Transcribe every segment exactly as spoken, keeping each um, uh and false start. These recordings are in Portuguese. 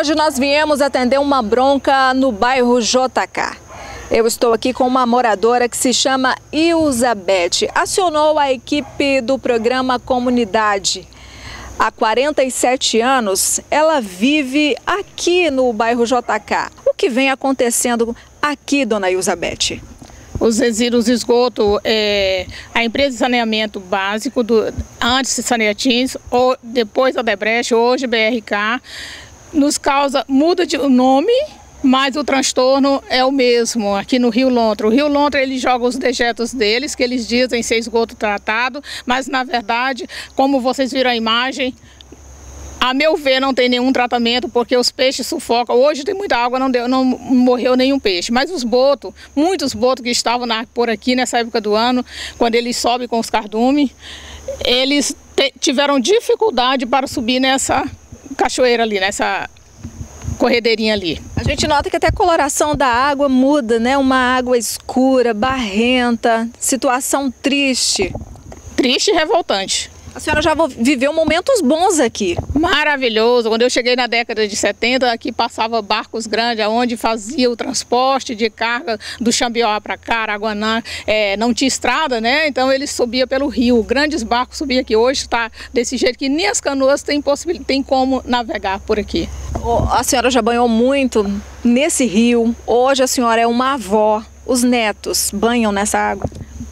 Hoje nós viemos atender uma bronca no bairro J K. Eu estou aqui com uma moradora que se chama Ilzabeth. Acionou a equipe do programa Comunidade. Há quarenta e sete anos, ela vive aqui no bairro J K. O que vem acontecendo aqui, dona Ilzabeth? Os resíduos de esgoto, é, a empresa de saneamento básico, do, antes de Saneatins, ou depois da Debrecht, hoje B R K, nos causa, muda de nome, mas o transtorno é o mesmo aqui no Rio Lontra. O Rio Lontra, ele joga os dejetos deles, que eles dizem ser esgoto tratado, mas na verdade, como vocês viram a imagem, a meu ver, não tem nenhum tratamento, porque os peixes sufocam. Hoje tem muita água, não, deu, não morreu nenhum peixe. Mas os botos, muitos botos que estavam na, por aqui nessa época do ano, quando eles sobem com os cardumes, eles te, tiveram dificuldade para subir nessa cachoeira ali, nessa corredeirinha ali. A gente nota que até a coloração da água muda, né? Uma água escura, barrenta, situação triste. Triste e revoltante. A senhora já viveu momentos bons aqui. Maravilhoso. Quando eu cheguei na década de setenta, aqui passava barcos grandes, onde fazia o transporte de carga do Xambioá para cá, Araguanã. É, não tinha estrada, né? Então eles subiam pelo rio. Grandes barcos subiam aqui. Hoje está desse jeito que nem as canoas têm, tem como navegar por aqui. A senhora já banhou muito nesse rio. Hoje a senhora é uma avó. Os netos banham nessa água?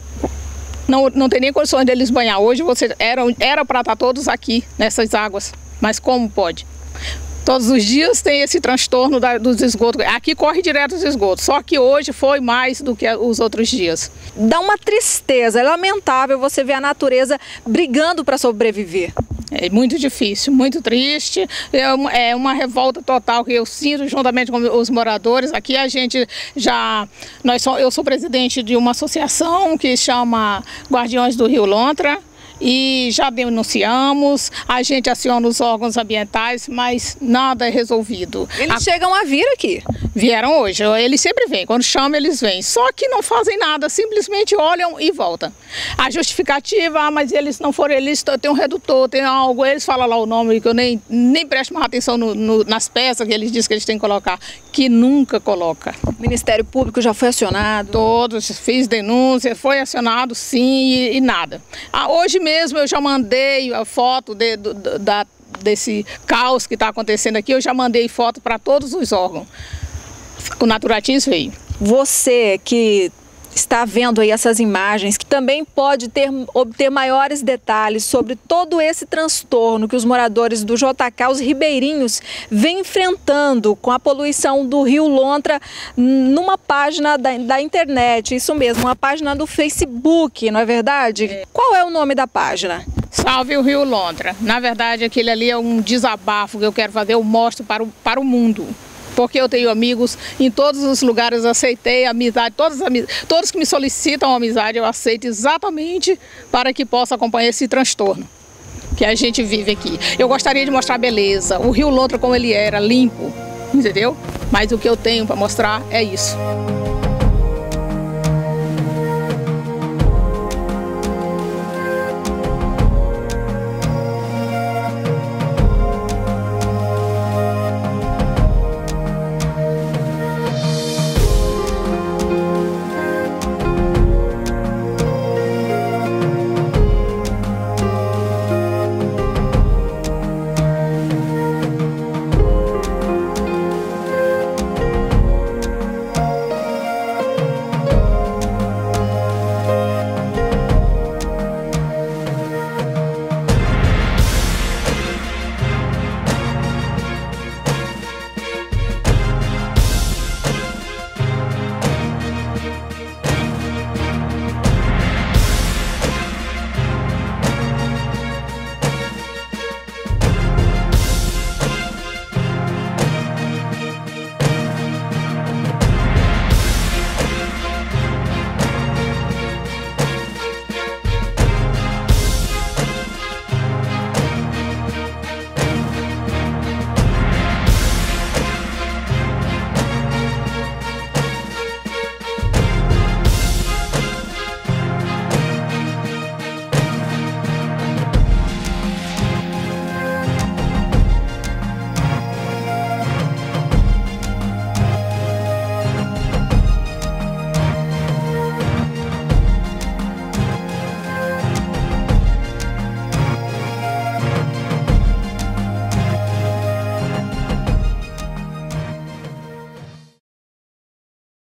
Não, não tem nem condições deles banhar. Hoje você, era, era para estar todos aqui, nessas águas. Mas como pode? Todos os dias tem esse transtorno da, dos esgotos. Aqui corre direto os esgotos, só que hoje foi mais do que os outros dias. Dá uma tristeza, é lamentável você ver a natureza brigando para sobreviver. É muito difícil, muito triste, é uma, é uma revolta total que eu sinto juntamente com os moradores. Aqui a gente já, nós so, eu sou presidente de uma associação que chama Guardiões do Rio Lontra e já denunciamos, a gente aciona os órgãos ambientais, mas nada é resolvido. Eles a... chegam a vir aqui? Vieram hoje, eles sempre vêm, quando chamam eles vêm, só que não fazem nada, simplesmente olham e voltam. A justificativa, ah, mas eles não foram, eles têm um redutor, tem algo, eles falam lá o nome, que eu nem, nem presto mais atenção no, no, nas peças que eles dizem que eles têm que colocar, que nunca coloca. O Ministério Público já foi acionado? Todos, fiz denúncia, foi acionado sim e, e nada. Ah, hoje mesmo mesmo eu já mandei a foto de, do, da, desse caos que está acontecendo aqui, eu já mandei foto para todos os órgãos. O Naturatins veio. Você que está vendo aí essas imagens, que também pode ter, obter maiores detalhes sobre todo esse transtorno que os moradores do J K, os ribeirinhos, vêm enfrentando com a poluição do Rio Lontra numa página da, da internet, isso mesmo, uma página do Facebook, não é verdade? É. Qual é o nome da página? Salve o Rio Lontra. Na verdade, aquele ali é um desabafo que eu quero fazer, eu mostro para o, para o mundo. Porque eu tenho amigos em todos os lugares, aceitei amizade, todos, todos que me solicitam amizade eu aceito exatamente para que possa acompanhar esse transtorno que a gente vive aqui. Eu gostaria de mostrar a beleza, o Rio Lontra como ele era, limpo, entendeu? Mas o que eu tenho para mostrar é isso.